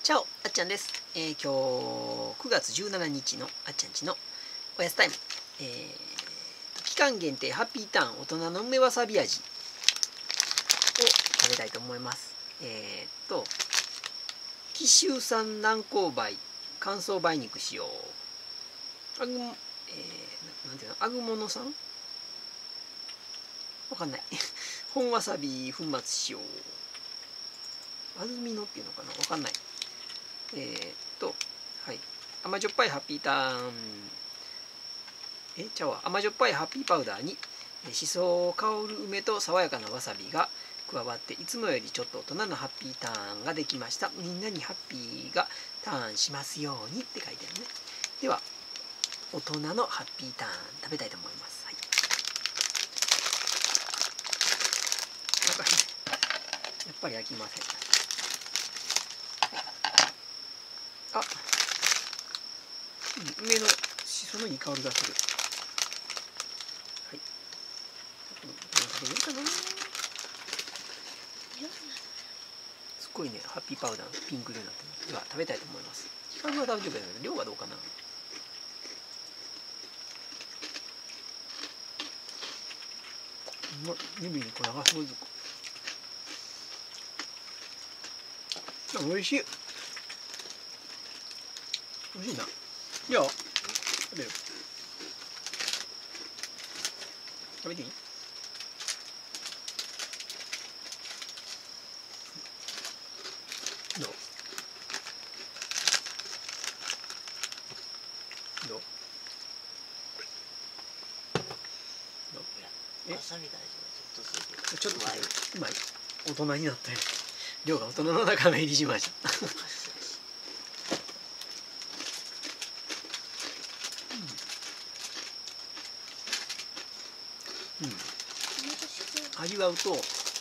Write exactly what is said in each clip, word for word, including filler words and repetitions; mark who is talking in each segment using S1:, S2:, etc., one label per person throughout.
S1: チャオ、あっちゃんです。えー、今日くがつじゅうしちにちのあっちゃんちのおやつタイム、えー、期間限定ハッピーターン大人の梅わさび味を食べたいと思います。えー、っと紀州産南高梅乾燥梅肉使用、あぐも、えー、なんていうの、あぐものさんわかんない本わさび粉末使用、安曇野っていうのかな、わかんない。えー、っと、はい。甘じょっぱいハッピーターン、え、ちゃうわ。甘じょっぱいハッピーパウダーに、しそ香る梅と爽やかなわさびが加わって、いつもよりちょっと大人のハッピーターンができました。みんなにハッピーがターンしますようにって書いてあるね。では、大人のハッピーターン食べたいと思います。はい。やっぱり飽きません。あ、梅のしそのいい香りがする。はい。食べれるかな。すっごいね、ハッピーパウダーピンク色になってます。では食べたいと思います。時間は大丈夫だけど、量はどうかな。うま、指に粉がすごいずく。あ、おいしい。おいしいな。いや、食べる。食べていい？どう？どう？どう？え？わさびがちょっとする。ちょっとうまい。うまい。大人になったよ。量が大人の仲間入りしました。うん。うん。味わうと、あの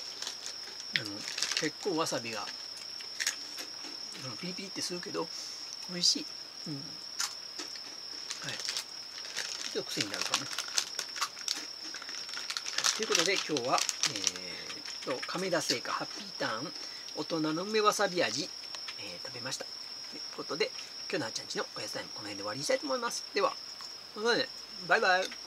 S1: 結構わさびがピリピリってするけど美味しい。うん。はい。ちょっと癖になるかも。ということで今日は、えー、と亀田製菓ハッピーターン大人の梅わさび味、えー、食べました。ということで今日のあっちゃんちのおやつタイムこの辺で終わりにしたいと思います。では、バイバイ。